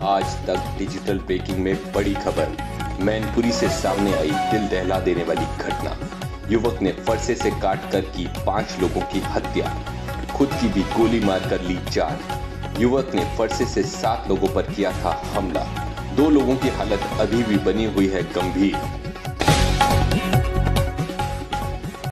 आज तक digital breaking में बड़ी खबर। मैनपुरी से सामने आई दिल दहला देने वाली घटना। युवक ने फरसे से काट कर की 5 लोगों की हत्या, खुद की भी गोली मारकर ली जान। युवक ने फरसे से 7 लोगों पर किया था हमला। 2 लोगों की हालत अभी भी बनी हुई है गंभीर।